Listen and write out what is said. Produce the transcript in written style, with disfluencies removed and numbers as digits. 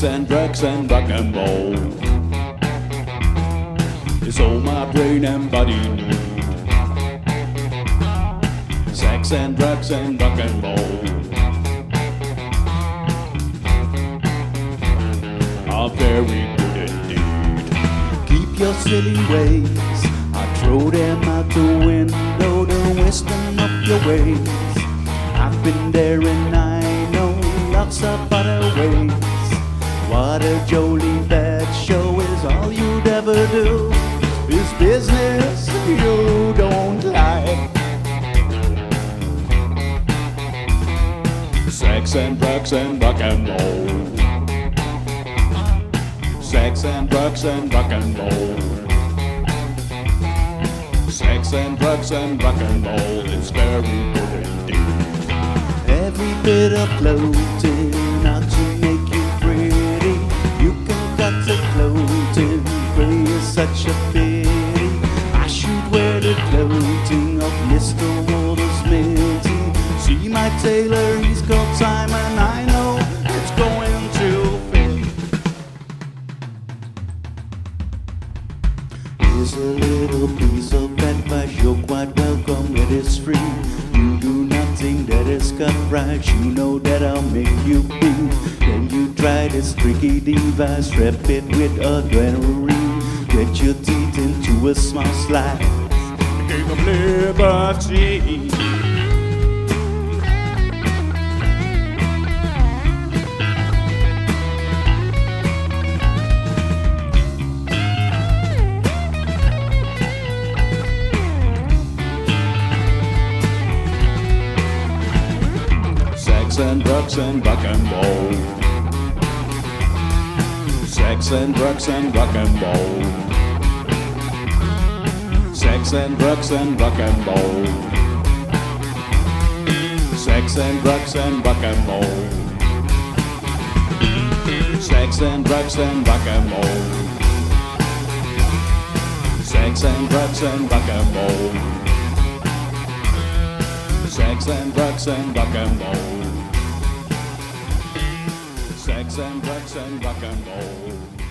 and drugs and rock and roll. It's all my brain and body need. Sex and drugs and rock and roll are very good indeed. Keep your silly ways, I throw them out the window. The wisdom of your ways, I've been there and I know lots of other ways. What a jolly bad show is all you'd ever do. Is business you don't like. Sex and drugs and rock and roll. Sex and drugs and rock and roll. Sex and drugs and rock and roll is very good indeed. Every bit of clothing not to make you pretty. You can cut the clothing free is such a pity. I should wear the clothing of Mr. Walter Smithy. See my tailor, he's got time and I know it's going to fit. Here's a little piece of advice, you're quite welcome, it is free. You do nothing that is cut right, you know that I'll make you be. Then you try this tricky device, wrap it with adrenaline. Get your teeth into a small slice, the game of liberty. Sex and drugs and rock and roll. Sex and drugs and rock and roll. Sex and drugs and rock and roll. Sex and drugs and rock and roll. Sex and drugs and rock and roll. Sex and drugs and rock and roll. Sex and drugs and rock and roll. Sex and drugs and rock and roll.